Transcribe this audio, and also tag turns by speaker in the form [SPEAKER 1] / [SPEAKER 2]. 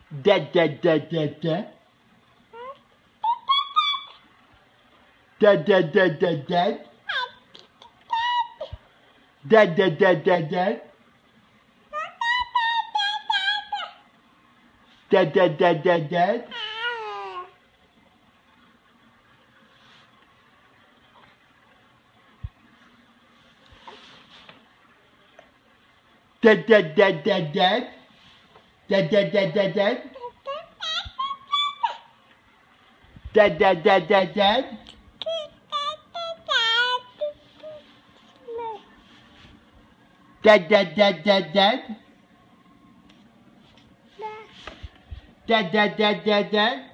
[SPEAKER 1] Dad, dad, dad, dad, dad. Dad, dad, dad, dad, dad. Dad, dad, dad, dad, dad. Dad, dad, dad, dad, dad. Dad, dad, dad, dad, dad. Dad, dad, dad, dad, dad. Dad, dad, dad, dad, dad. Dad, dad, dad, dad, dad. Dad, dad, dad, dad, dad.